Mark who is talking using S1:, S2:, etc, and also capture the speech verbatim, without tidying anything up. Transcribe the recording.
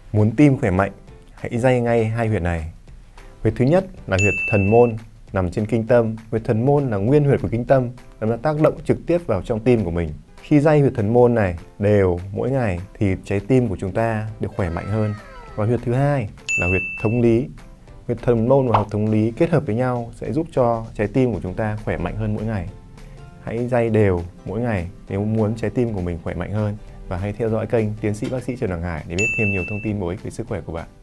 S1: Muốn tim khỏe mạnh, hãy day ngay hai huyệt này. Huyệt thứ nhất là huyệt thần môn nằm trên kinh tâm. Huyệt thần môn là nguyên huyệt của kinh tâm, nó tác động trực tiếp vào trong tim của mình. Khi day huyệt thần môn này đều mỗi ngày thì trái tim của chúng ta được khỏe mạnh hơn. Và huyệt thứ hai là huyệt thống lý. Huyệt thần môn và huyệt thống lý kết hợp với nhau sẽ giúp cho trái tim của chúng ta khỏe mạnh hơn mỗi ngày. Hãy day đều mỗi ngày nếu muốn trái tim của mình khỏe mạnh hơn. Và hãy theo dõi kênh Tiến sĩ bác sĩ Trần Đăng Hải để biết thêm nhiều thông tin bổ ích về sức khỏe của bạn.